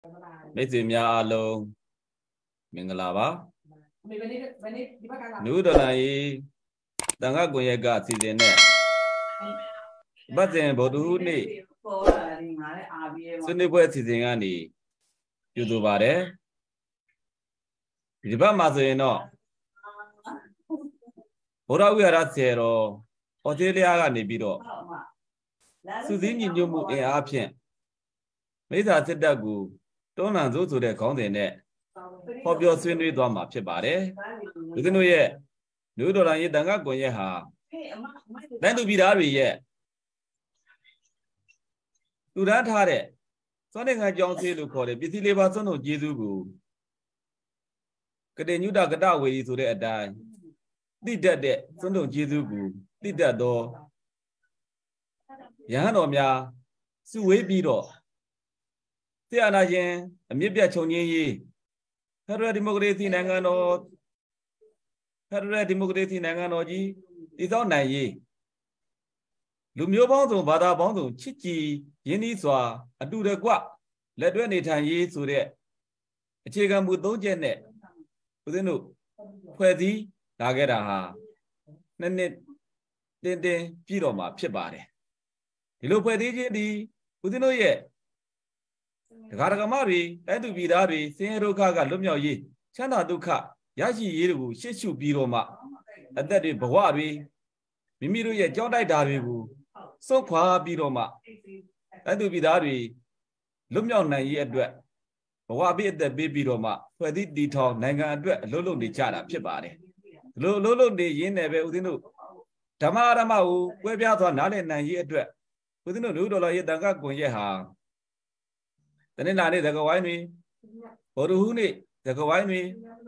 mấy gì nhà alo mình là ba nếu đó này đang ở quê gà thì thế này bắt giờ bộ đồ này xuân đi bữa thì thế này YouTube đấy đi ba mà rồi nó bộ đồ người ta xem rồi Australia cái này bị rồi suy nghĩ nhiều mu áp hiện mấy giờ sẽ được gu tôi nói rồi đấy không thế này họ biểu xuân đi đoán mà phải bà đấy cáiនោះရဲ့nếu đó là như đang ở quê ha đang tụ bị đá rồiရဲ့သူရထားတဲ့စောနေငံကြောင်းသေးလို့ခေါ်တယ်ပစ္စည်းလေးပါးစွန့်တော်ကျေးဇူးကိုကတိညုတကတဝေဒီဆိုတဲ့အတိုင်းတိတတ်တဲ့စွန့်တော်ကျေးဇူးကိုတိတတ်သောယဟန်တော်များစုဝေးပြီးတော့တရားနာခြင်းအမြင့်ပြတ်ချုပ်ငင်းရေးဖက်ဒရယ်ဒီမိုကရေစီနိုင်ငံတော်ကြီးတည်ဆောက်နိုင်ရေးလူမျိုးပေါင်းစုံဘာသာပေါင်းစုံချစ်ကြည်ရင်းနှီးစွာအတူတကွလက်တွဲနေထိုင်ရေးဆိုတဲ့အခြေခံမူ၃ချက်နဲ့ဦးဇင်းတို့ဖွဲ့စည်းလာခဲ့တာဟာနှစ်တင်းပြည့်တော်မှာဖြစ်ပါတယ်ဒီလိုဖွဲ့စည်းခြင်းဒီဦးဇင်းတို့ရဲ့ဒကာဒကမတွေတိုက်သူပြည်သားတွေဆင်းရဲဒုက္ခကလွတ်မြောက်ရေးချမ်းသာဒုက္ခရရှိရေးတို့ရှေ့ရှုပြီးတော့မှအသက်တွေဘဝတွေမိမိတို့ရဲ့ကြောက်တိုက်တာတွေကိုစွန့်ခွာပြီးတော့မှတိုက်သူပြည်သားတွေလွတ်မြောက်နိုင်ရေးအတွက်ဘဝအပြည့်အသက်ပေးပြီးတော့မှဖွဲ့စည်းတည်ထောင်နိုင်ငံအတွက်အလုပ်လုပ်နေကြတာဖြစ်ပါတယ်ဒီလိုအလုပ်လုပ်နေရင်းနဲ့ပဲဦးဇင်းတို့ဓမ္မအရမကိုကွဲပြားစွာနားလည်နိုင်ရေးအတွက်ဦးဇင်းတို့လူတော်ရဲ့တန်ခါကွန်ရက်ဟာတနေ့လာနေ့သကဝိုင်းတွေဘောဓဟုနေ့သကဝိုင်းတွေ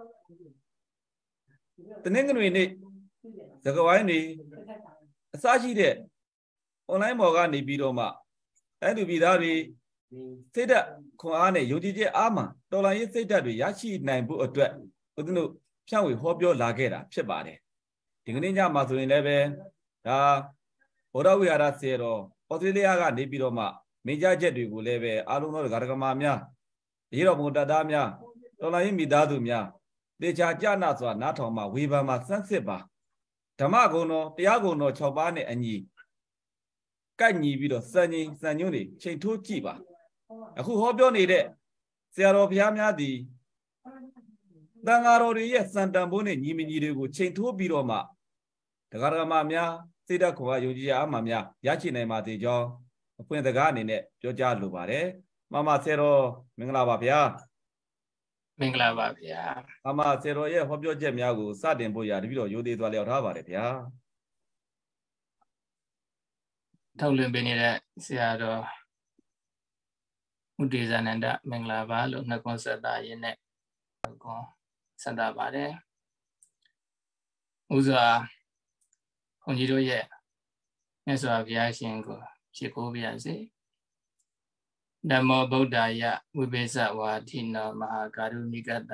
တနေ့ကနေ့နေ့သကဝိုင်းတွေအစရှိတဲ့ online ပေါ်ကနေပြီးတော့မှတိုင်းသူပြည်သားတွေစိတ်ဓာတ်ခွန်အားနဲ့ယုံကြည်ချက်အားမှတော်လှန်ရေးစိတ်ဓာတ်တွေရရှိနိုင်ဖို့အတွက်ဦးဇင်းတို့ဖြန့်ဝေဟောပြောလာခဲ့တာဖြစ်ပါတယ်ဒီကနေ့ညမှာဆိုရင်လည်းပဲဒါဘောဓဝိဟာရဆေတော်ဩစတြေးလျကနေပြီးတော့မှမိကြချက်တွေကိုလည်းပဲအားလုံးသောဂါရကမာများရေတော်ဘုံတသားများတော်လှန်ရေးမိသားစုများတေချာကြနာစွာနားထောင်မှဝေဖန်မှစမ်းစစ်ပါဓမ္မဂုဏ်တော်တရားဂုဏ်တော်6ပါးနဲ့အညီကိုက်ညီပြီးတော့စံညွှန်းတွေချိန်ထိုးကြည့်ပါအခုဟောပြောနေတဲ့ဆရာတော်ဘုရားများသည်တန်ဃာတော်တွေရဲ့စံတန်ဖိုးနဲ့ညီမညီတွေကိုချိန်ထိုးပြီးတော့မှဒကာဒကမများစိတ်ဓာတ်ခွန်အားယုံကြည်အားမှများရရှိနိုင်ပါသေးကြောင်းအဖွင့်စကားအနေနဲ့ပြောကြားလိုပါတယ်မမဆရာတော်မင်္ဂလာပါဗျာမင်္ဂလာပါဗျာမမဆရာတော်ရဲ့ဟောပြောချက်များကိုစတင်ဖို့ရတပည့်တော်ရိုသေသွားလျောက်ထားပါတယ်ဗျာထုတ်လွှင့်ပေးနေတဲ့ဆရာတော်ဥဒေဇာနန္ဒမင်္ဂလာပါလို့နှုတ်ခွန်းဆက်တာရင်းနဲ့ကွန်ဆက်တာပါတယ်ဥစွာခွန်ကြီးတို့ရဲ့မြတ်စွာဘုရားရှင်ကိုရှိခိုးပါရစေဓမ္မောဗုဒ္ဓယဝိပေသဝါထိနောမဟာကာရုဏိကတ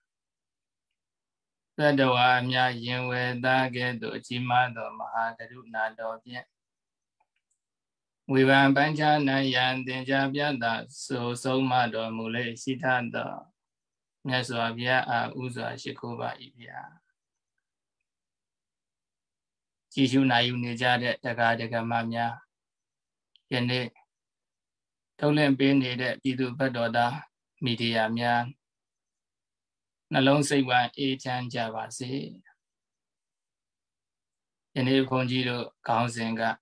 သတ္တဝါအများယင်ဝေသားကဲ့သို့အကြီးမားသောမဟာကရုဏာတော်ဖြင့်ဝေဖန်ပန်းချနိုင်ရန်သင်္ကြပြတာဆိုဆုံးမတော်မူလေရှိထသောမြတ်စွာဘုရားအားဥစွာရှိခိုးပါ၏ဗျာကြည်ရှုနိုင်ယူနေကြတဲ့တက္ကဒကမများယနေ့ထုတ်လင့်ပေးနေတဲ့ပြည်သူ့ဘက်တော်သားမီဒီယာများနှလုံးစိတ်ဝမ်းအေးချမ်းကြပါစေယနေ့ခွန်ကြီးတို့ခေါင်းစဉ်က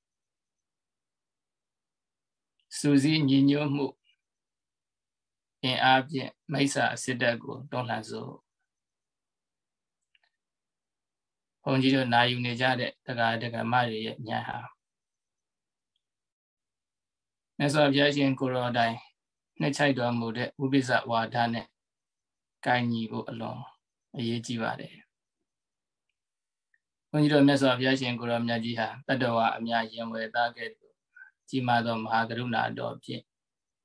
စူးစီးညီညွတ်မှုအင်အားဖြင့်မိစ္ဆာစစ်တပ်ကိုတွန်းလှန်စို့ဘုန်းကြီးတို့နာယူနေကြတဲ့တက္ကဒကမတွေရဲ့ဉာဏ်ဟာမြတ်စွာဘုရားရှင်ကိုယ်တော်တိုင်နှစ်ချိုက်တော်မူတဲ့ဝိပဿဝါဒနဲ့ကိုင်ညီဖို့အလွန်အရေးကြီးပါတယ်ဘုန်းကြီးတို့မြတ်စွာဘုရားရှင်ကိုယ်တော်မြတ်ကြီးဟာတတ္တဝါအများယင်ဝယ်သားကဲ့သို့ကြီးမားသောမဟာကရုဏာတော်ဖြင့်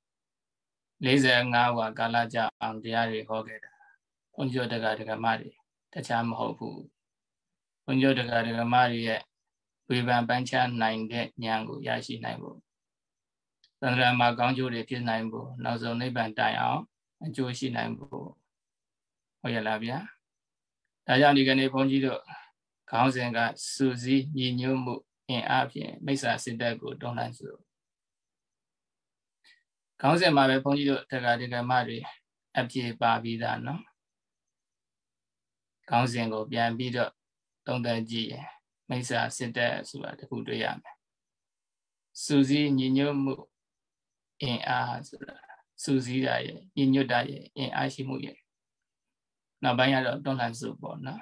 45ဝါကာလကြာအောင်တရားတွေဟောခဲ့တာဘုန်းကြီးတို့တက္ကဒကမတွေတခြားမဟုတ်ဘူးဘုန်းကြီးတို့တက္ကဒကမတွေရဲ့ဝေဖန်ပန်းချနိုင်တဲ့ဉာဏ်ကိုရရှိနိုင်ဖို့သန္တရာမှာကောင်းကျိုးတွေဖြစ်နိုင်ဖို့နောက်ဆုံးနိဗ္ဗာန်တိုင်အောင် chỗ xí này bộ hồi giờ là bia đại gia đi cái này phong chỉ được cao sen cả số gì nhiều nhiều bộ in áp hiện mấy sa sinh đại của đông nam số cao sen mà về phong chỉ được tất cả đi cái mà đi áp chế ba bị đàn nó cao sen của biến bị được đông đại gì mấy sa sinh đại số là được đối tượng số gì nhiều nhiều bộ in áp số gì đấy nhiều nhiều đấy in áp xí mũi nó bây giờ đông nam số bộ nó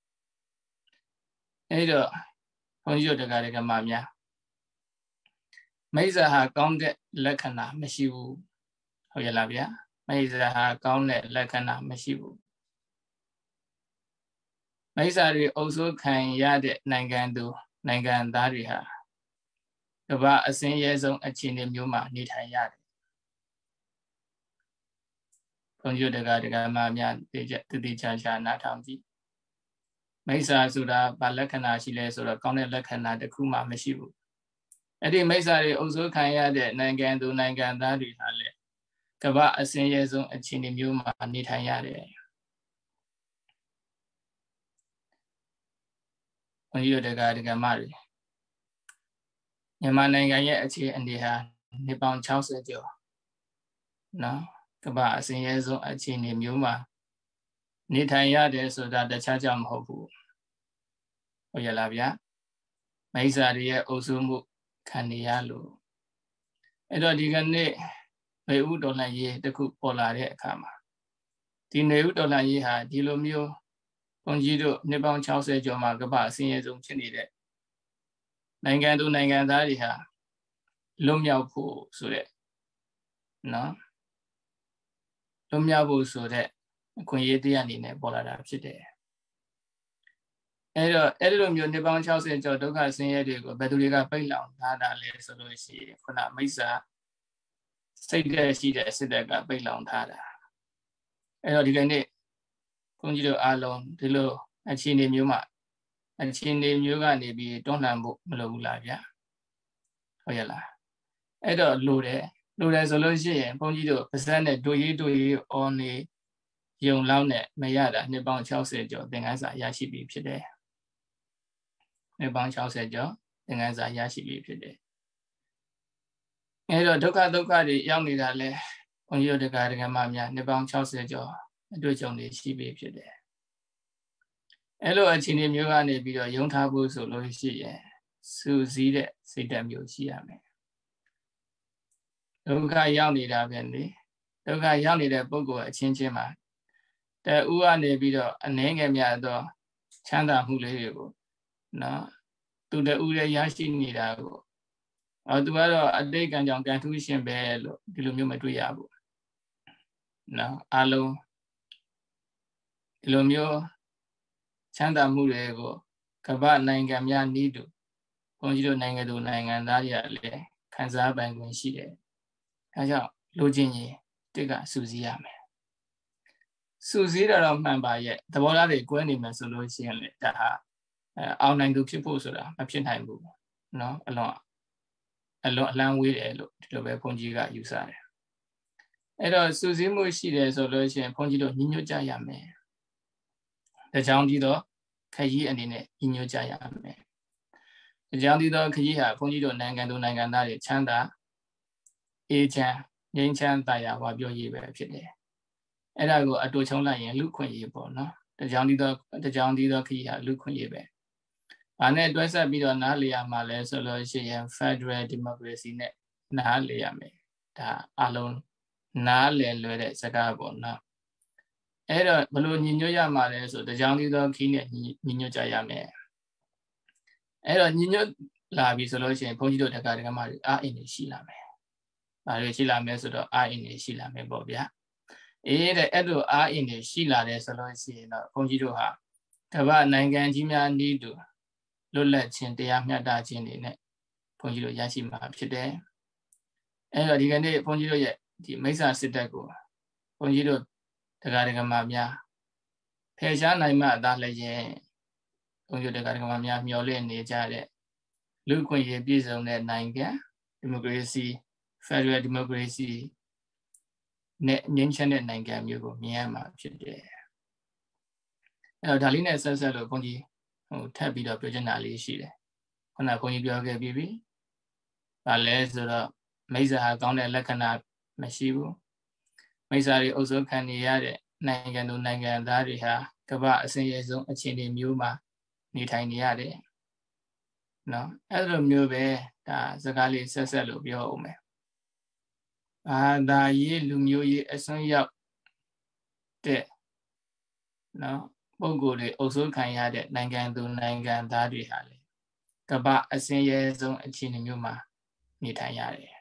ấy rồi phong chỉ được tất cả đi cái mà nhá mấy giờ hà con cái lệ khả năng mới chịu hồi giờ làm gì á mấy giờ hà con cái lệ khả năng mới chịu mấy giờ thì ô số khăn ya để nàng gan đá đi ha cái bà sinh nhật giống ở trên điểm nhiều mà đi thay ya phong chú được cái mà nhà tự cha nát tham gì mấy giờ rồi đó bà lệ khả năng chỉ là rồi con cái lệ khả năng được khu mà mới chịu ấy thì mấy giờ thì ô số khăn ya để nàng gan đá đi ha lệ cái bà sinh nhật giống ở trên điểm nhiều mà đi thay ya đấy phong chú được cái mà điမြန်မာနိုင်ငံရဲ့အခြေအနေဟာနှစ်ပေါင်း60ကျော်နော်ကမ္ဘာအစဉ်ရဲဆုံးအခြေအနေမျိုးမှာနေထိုင်ရတယ်ဆိုတာတခြားကြောင့်မဟုတ်ဘူးဟုတ်ရလားဗျာမိစ္ဆာတွေရဲ့အုပ်စိုးမှုခံနေရလို့အဲ့တော့ဒီကနေ့နေဦးတော်လှန်ရေးတစ်ခုပေါ်လာတဲ့အခါမှာဒီနေဦးတော်လှန်ရေးဟာဒီလိုမျိုးဘုန်းကြီးတို့နှစ်ပေါင်း60ကျော်မှာကမ္ဘာအစဉ်ရဲဆုံးဖြစ်နေတဲ့နိုင်ငံသူနိုင်ငံသားတွေဟာလွတ်မြောက်ဖို့ဆိုတဲ့နော်လွတ်မြောက်ဖို့ဆိုတဲ့အခွင့်အရေးတရားအနေနဲ့ပေါ်လာတာဖြစ်တယ်အဲ့တော့အဲ့လိုမျိုးနှစ်ပေါင်း60ကျော်ဒုက္ခဆင်းရဲတွေကိုဘယ်သူတွေကပိတ်လောင်ထားတာလဲဆိုလို့ရှိရင်ခုနမိစ္ဆာစိတ်တဲ့ရှိတဲ့စစ်တပ်ကပိတ်လောင်ထားတာအဲ့တော့ဒီကနေ့ဘုန်းကြီးတို့အားလုံးဒီလိုအခြေအနေမျိုးမှာအခြေအနေမျိုးကနေပြီးတွန်းလှန်ဖို့မလိုဘူးလားဗျာဟုတ်ရလားအဲ့တော့လိုတယ်ဆိုလို့ရှိရင်ဘုန်းကြီးတို့ပါဇက်နဲ့တို့ရေးအော်နေယုံလောက်နဲ့မရတာနှစ်ပေါင်း60ကျော်သင်္ကန်းစာရရှိပြီဖြစ်တယ်နှစ်ပေါင်း60ကျော်သင်္ကန်းစာရရှိပြီဖြစ်တယ်အဲ့တော့ဒုက္ခတွေရောက်နေတာလဲဘုန်းကြီးတို့တရားဓမ္မများနှစ်ပေါင်း60ကျော်အတွေ့အကြုံတွေရှိပြီဖြစ်တယ်အဲ့လိုအခြေအနေမျိုးကနေပြီးတော့ယုံထားဖို့ဆိုလို့ရှိရင်စူးစီးတဲ့စိတ်ဓာတ်မျိုးရှိရမယ်ဒုက္ခရောက်နေတာပဲလေဒုက္ခရောက်နေတဲ့ပုဂ္ဂိုလ်အချင်းချင်းမှာတဦးကနေပြီးတော့အနှဲငယ်များတော့ချမ်းသာမှုလေးတွေကိုနော်သူတဦးရဲ့ရရှိနေတာကိုသူကတော့အတိတ်ကံကြောင့်ကံထူးရှင်ပဲလို့ဒီလိုမျိုးမတွေ့ရဘူးနော်အလုံးဒီလိုမျိုးချမ်းသာမှုတွေကိုကမ္ဘာနိုင်ငံများနည်းတူဘုန်းကြီးတို့နိုင်ငံသူနိုင်ငံသားတွေကလည်းခံစားပိုင်ခွင့်ရှိတယ်အဲကြောင့်လိုချင်ရင်တစ်ကစူးစီးရမယ်စူးစီးတော့မှန်ပါရဲ့သဘောထားတွေကွဲနေမယ်ဆိုလို့ရှိရင်လေဒါဟာအောင်နိုင်သူဖြစ်ဖို့ဆိုတာမဖြစ်နိုင်ဘူးเนาะအလွန်အလန်းဝေးတယ်လို့ဒီလိုပဲဘုန်းကြီးကယူဆတယ်အဲ့တော့စူးစီးမှုရှိတယ်ဆိုလို့ရှိရင်ဘုန်းကြီးတို့ညီညွတ်ကြရမယ်ဒါကြောင့်ဒီတော့ခရီးအနေနဲ့ညီညွတ်ကြရမယ်ဒါကြောင့်ဒီတော့ခရီးဟာဘုန်းကြီးတို့နိုင်ငံသူနိုင်ငံသားတွေချမ်းသာအေးချမ်းငြိမ်းချမ်းသာယာဝပြောရေးပဲဖြစ်တယ်အဲ့ဒါကိုအတူချုံလိုက်ရင်လူခွင့်ရေးပေါ့နော်ဒါကြောင့်ဒီတော့ခရီးဟာလူခွင့်ရေးပဲဘာနဲ့တွဲဆက်ပြီးတော့နားလည်ရမှာလဲဆိုလို့ရှိရင် Federal Democracy နဲ့နားလည်ရမယ်ဒါအလုံးနားလည်လွယ်တဲ့စကားပေါ့နော်အဲ့တော့ဘလို့ညီညွတ်ရမှာလဲဆိုဒါကြောင့်ဒီတော့ခီးနဲ့ညီညွတ်ကြရမယ်အဲ့တော့ညီညွတ်လာပြီဆိုလို့ရှိရင်ဘုန်းကြီးတို့တရားဓမ္မတွေအားအင်းနေရှိလာမယ်ဘာလို့ရှိလာမလဲဆိုတော့အားအင်းနေရှိလာမယ်ပေါ့ဗျာအဲ့လိုအားအင်းနေရှိလာတယ်ဆိုလို့ရှိရင်တော့ဘုန်းကြီးတို့ဟာကမ္ဘာနိုင်ငံကြီးများနည်းတူလွတ်လပ်ခြင်းတရားမျှတခြင်းတွေနဲ့ဘုန်းကြီးတို့ရရှိမှာဖြစ်တယ်အဲ့တော့ဒီကနေ့ဘုန်းကြီးတို့ရဲ့ဒီမိစ္ဆာစစ်တပ်ကိုဘုန်းကြီးတို့တရားဓမ္မများဖယ်ရှားနိုင်မှသာလည်းရင်ဘုန်းကြီးတို့တရားဓမ္မများမျှော်လင့်နေကြတဲ့လူ့ခွင့်ရေးပြည့်စုံတဲ့နိုင်ငံဒီမိုကရေစီဖက်ဒရယ်ဒီမိုကရေစီနဲ့ငြိမ်းချမ်းတဲ့နိုင်ငံမျိုးကိုမြင်ရမှာဖြစ်တယ်အဲ့တော့ဒါလေးနဲ့ဆက်လို့ဘုန်းကြီးထပ်ပြီးတော့ပြောချင်တာလေးရှိတယ်ခုနကဘုန်းကြီးပြောခဲ့ပြီးပြီဒါလဲဆိုတော့မိစ္ဆာဟာကောင်းတဲ့လက္ခဏာမရှိဘူးမိစ္ဆာတွေအုပ်စိုးခံနေရတဲ့နိုင်ငံသူနိုင်ငံသားတွေဟာကမ္ဘာအဆင်းရဲဆုံးအခြေအနေမျိုးမှာနေထိုင်နေရတယ်နော်အဲ့လိုမျိုးပဲဒါစကားလေးဆက်လို့ပြောအောင်မယ်ဘာသာရေးလူမျိုးရေးအစွန်းရောက်တဲ့နော်ပုဂ္ဂိုလ်တွေအုပ်စိုးခံရတဲ့နိုင်ငံသူနိုင်ငံသားတွေဟာလေကမ္ဘာအဆင်းရဲဆုံးအခြေအနေမျိုးမှာနေထိုင်ရတယ်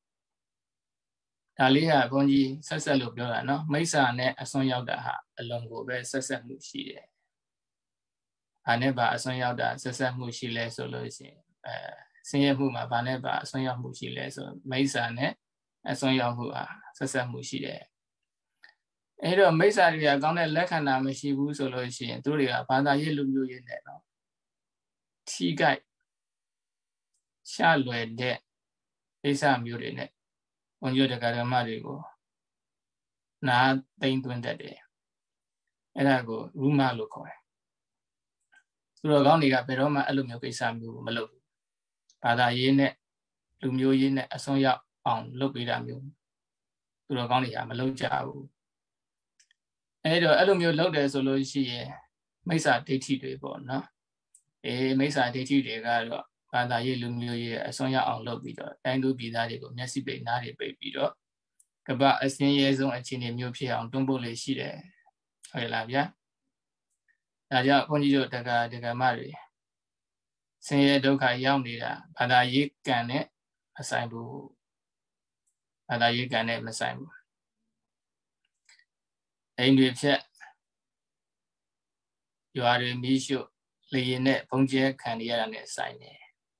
ဒါလေးဟာဘုန်းကြီးဆက်လို့ပြောတာနော်မိစ္ဆာနဲ့အစွန်းရောက်တာဟာအလုံးကိုပဲဆက်မှုရှိတယ်ဘာနဲ့ဘာအစွန်းရောက်တာဆက်မှုရှိလဲဆိုလို့ရှိရင်ဆင်းရဲမှုမှာဘာနဲ့ဘာအစွန်းရောက်မှုရှိလဲဆိုမိစ္ဆာနဲ့အစွန်းရောက်မှုဟာဆက်မှုရှိတယ်အဲ့တော့မိစ္ဆာတွေကကောင်းတဲ့လက္ခဏာမရှိဘူးဆိုလို့ရှိရင်သူတွေကဘာသာရေးလူမျိုးရေးနဲ့နော်ထိကြိုက်ရှာလွယ်တဲ့အိဆာမျိုးတွေနဲ့ဘုန်းကြီးတရားဓမ္မတွေကိုနာသိမ့်သွင်းတတ်တယ်အဲ့ဒါကိုရူမလို့ခေါ်တယ်သူတော်ကောင်းတွေကဘယ်တော့မှအဲ့လိုမျိုးကိစ္စမျိုးမလုပ်ဘူးဘာသာရေးနဲ့လူမျိုးရေးနဲ့အစွန်းရောက်အောင်လုပ်ပေးတာမျိုးသူတော်ကောင်းတွေကမလုပ်ကြဘူးအဲ့တော့အဲ့လိုမျိုးလုပ်တယ်ဆိုလို့ရှိရင်မိစ္ဆာဒိဋ္ဌိတွေပေါ့နော်မိစ္ဆာဒိဋ္ဌိတွေကတော့ဘာသာရေးလူမျိုးရေးအစွန်းရောက်အောင်လုပ်ပြီးတော့တိုင်းသူပြည်သားတွေကိုမျက်စိပိတ်နားတွေပိတ်ပြီးတော့ကမ္ဘာအဆင်းရဲဆုံးအခြေအနေမျိုးဖြစ်အောင်တွန်းပို့လေးရှိတယ်ဟုတ်လားဗျာဒါကြောင့်ဘုန်းကြီးတို့တရားဓမ္မတွေဆင်းရဲဒုက္ခရောက်နေတာဘာသာရေးကံနဲ့မဆိုင်ဘူးဘာသာရေးကံနဲ့မဆိုင်ဘူးအိမ်တွေဖြက်ရွာတွေမီးရှို့လေရင်နဲ့ဘုံကျဲခံရတာနဲ့ဆိုင်တယ်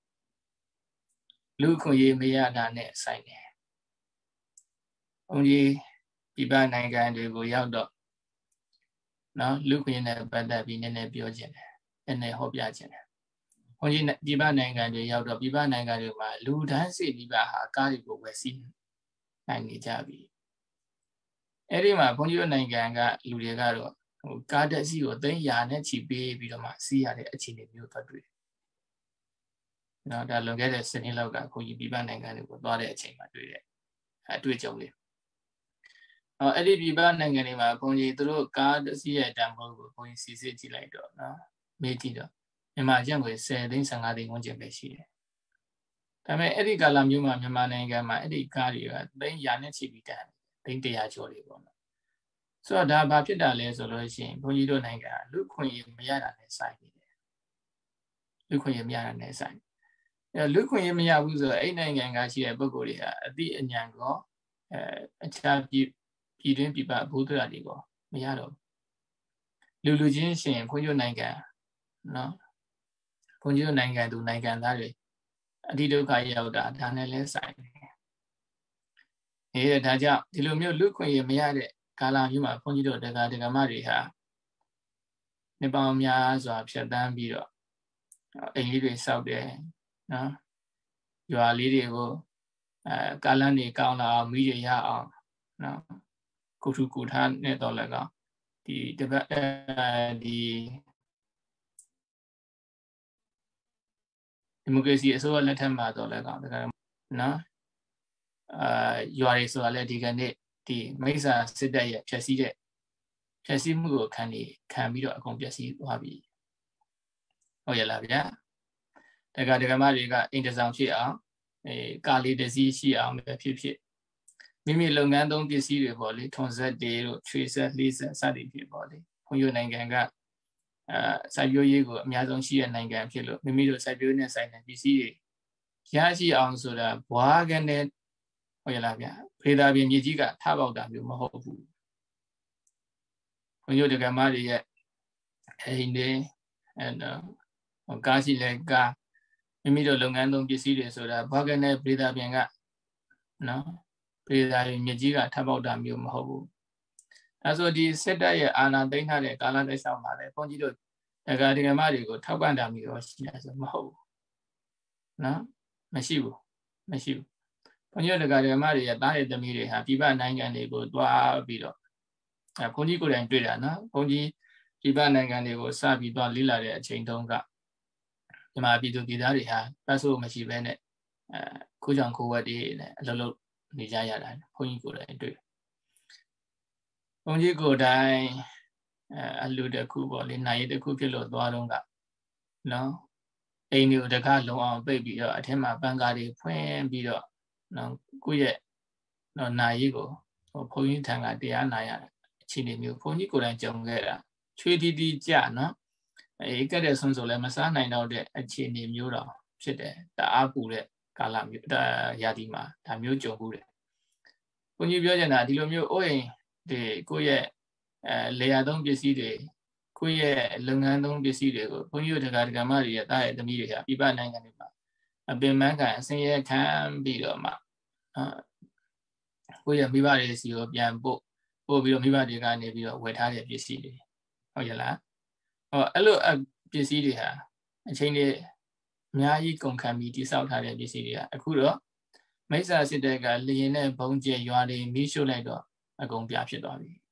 လူခွင့်ရေးမရတာနဲ့ဆိုင်တယ်ဘုန်းကြီးပြည်ပနိုင်ငံတွေကိုရောက်တော့နော်လူခွင့်နဲ့ပတ်သက်ပြီးနည်းနည်းပြောခြင်းတယ်နည်းနည်းဟောပြခြင်းတယ်ဘုန်းကြီးပြည်ပနိုင်ငံတွေရောက်တော့ပြည်ပနိုင်ငံတွေမှာလူတန်းစီပြည်ပဟာကားတွေကိုဝယ်စီးနိုင်နေကြပြီအဲ့ဒီမှာဘုန်းကြီးတို့နိုင်ငံကလူတွေကတော့ကားတက်စီကိုသိန်းရာနဲ့ချီပေးပြီးတော့မှစီးရတဲ့အခြေအနေမျိုးသွားတွေ့နော်ဒါလွန်ခဲ့တဲ့10နှစ်လောက်ကဘုန်းကြီးပြည်ပနိုင်ငံတွေကိုသွားတဲ့အချိန်မှာတွေ့တဲ့အတွေ့အကြုံလေးအဲ့ဒီပြည်ပနိုင်ငံတွေမှာဘုန်းကြီးတို့ကားတက်စီရဲ့တန်ဖိုးကိုဘုန်းကြီးစီစစ်ကြည့်လိုက်တော့နော်မေးကြည့်တော့မြန်မာကျပ်ငွေ10သိန်း15သိန်းဝန်းကျင်ပဲရှိတယ်ဒါပေမဲ့အဲ့ဒီကာလမျိုးမှာမြန်မာနိုင်ငံမှာအဲ့ဒီကားတွေကသိန်းရာနဲ့ချီပြီးတန်သိန်း100ကျော်လေးပေါ့နော်ဆိုတော့ဒါဘာဖြစ်တာလဲဆိုလို့ရှိရင်ဘုန်းကြီးတို့နိုင်ငံလူခွင့်ရေးမရတာနဲ့ဆိုင်နေတယ်လူခွင့်ရေးမရတာနဲ့ဆိုင်လူခွင့်ရေးမရဘူးဆိုတော့အဲ့နိုင်ငံကရှိတဲ့ပုဂ္ဂိုလ်တွေဟာအတိအဉာဏ်ကောအခြားပြည်တွင်းပြည်ပဘုဒ္ဓရာတွေကောမရတော့လူချင်းရှင်ဘုန်းကြီးတို့နိုင်ငံနော်ဘုန်းကြီးတို့နိုင်ငံသူနိုင်ငံသားတွေအတိဒုက္ခရောက်တာဒါနဲ့လဲဆိုင်တယ်ဒါကြောင့်ဒီလိုမျိုးလူခွင့်ရေးမရတဲ့ကာလမျိုးမှာဘုန်းကြီးတို့တရားဓမ္မတွေဟာနှစ်ပေါင်းများစွာဖြတ်တန်းပြီးတော့အိမ်လေးတွေစောက်တယ်နော်ရွာလေးတွေကိုကာလန်းတွေကောင်းလာအောင်မိတွေရအောင်နော်ကုထုကုထားနဲ့တော့လည်းကောင်းဒီဒီမိုကရေစီအစိုးရလက်ထက်မှာတော့လည်းကောင်းနော်ရွာတွေဆိုတာလည်းဒီကနေ့ဒီမိစ္ဆာစစ်တပ်ရဲ့ဖြည့်ဆည်းမှုကိုခံပြီးတော့အကုန်ပျက်စီးသွားပြီဟုတ်ရလားဗျာတရားဓမ္မတွေကအိမ်တဆောင်ဖြစ်အောင်ကားလေးတစ်စီးရှိအောင်ပဲဖြစ်မိမိလုပ်ငန်းသုံးပစ္စည်းတွေပေါ့လေထွန်စက်တွေတို့ချွေစက်လေးစက်စသည်ဖြစ်ပေါ့လေဘုန်းကြီးနိုင်ငံကစိုက်ပျိုးရေးကိုအများဆုံးရှိတဲ့နိုင်ငံဖြစ်လို့မိမိတို့စိုက်ပျိုးနဲ့ဆိုင်တဲ့ပစ္စည်းတွေရရှိအောင်ဆိုတာဘွားကနေဟုတ်ရလားဗျာဖေးသားပြင်မြေကြီးကထပေါက်တာမျိုးမဟုတ်ဘူးဘုန်းကြီးဓမ္မတွေရဲ့အိမ်တွေကားရှိလဲကားမိမိတို့လုပ်ငန်းသုံးပစ္စည်းတွေဆိုတာဘွားကနေဖေးသားပြင်ကနော်ဖေးသားပြင်မြေကြီးကထပေါက်တာမျိုးမဟုတ်ဘူးဒါဆိုဒီစစ်တပ်ရဲ့အာဏာသိမ်းထားတဲ့ကာလတိုက်ဆောင်မှာလဲဘုန်းကြီးတို့တရားဓမ္မတွေကိုထောက်ပံ့တာမျိုးရှိတယ်ဆိုမဟုတ်ဘူးနော်မရှိဘူးဘုဘုန်းကြီးတို့ဓမ္မတွေရဲ့တားရဲ့သမီးတွေဟာပြပနိုင်ငံတွေကိုသွားပြီးတော့ဘုန်းကြီးကိုယ်တိုင်တွေ့တာနော်ဘုန်းကြီးပြပနိုင်ငံတွေကိုစပြီးသွားလေ့လာတဲ့အချိန်တုန်းကဒီမှာပြည်သူပြည်သားတွေဟာပတ်စိုးမရှိဘဲနဲ့ခိုးကြောင်ခိုးဝက်တွေနဲ့အလုပ်လုပ်နေကြရတာဘုန်းကြီးကိုယ်တိုင်တွေ့ဘုန်းကြီးကိုယ်တိုင်အလူတစ်ခုပေါ့လေနိုင်ရတစ်ခုဖြစ်လို့သွားတော့ကနော်အိမ်တွေကိုတကားလုံအောင်ပိတ်ပြီးတော့အထက်မှာပန်းကားတွေဖွင့်ပြီးတော့နော်ကိုယ့်ရဲ့နော်နိုင်ရကိုဘုန်းကြီးထံကတရားနာရတဲ့အခြေအနေမျိုးဘုန်းကြီးကိုယ်တိုင်ကြုံခဲ့တာချွေးတီးတီးကြနော်ကဲ့တဲ့ဆုံးဆိုလည်းမစားနိုင်တော့တဲ့အခြေအနေမျိုးတော့ဖြစ်တယ်တအားပူတဲ့ကာလမျိုးရာသီမှာဒါမျိုးကြုံဘူးတယ်ဘုန်းကြီးပြောချင်တာဒီလိုမျိုးအိုးအိမ်တွေကိုယ့်ရဲ့လေယာသုံးပစ္စည်းတွေကိုယ့်ရဲ့လုပ်ငန်းသုံးပစ္စည်းတွေကိုဘုန်းကြီးတို့ဓမ္မတွေရဲ့တားရဲ့သမီးတွေကပြပနိုင်ငံတွေမှာအပင်ပန်းကန်အစင်းရဲခံပြီးတော့မှကိုယ့်ရဲ့မိဘတွေစီကိုပြန်ပို့ပြီးတော့မိဘတွေကနေပြီးတော့ဝယ်ထားတဲ့ပစ္စည်းတွေဟုတ်ရဲ့လားအဲ့လိုပစ္စည်းတွေဟာအချိန်တွေအများကြီးကုန်ခံပြီးတိစောက်ထားတဲ့ပစ္စည်းတွေကအခုတော့မိစ္ဆာစစ်တပ်ကလျင်နဲ့ဘုံကျဲရွာတွေမီးရှို့လိုက်တော့အကုန်ပြဖြစ်သွားပြီ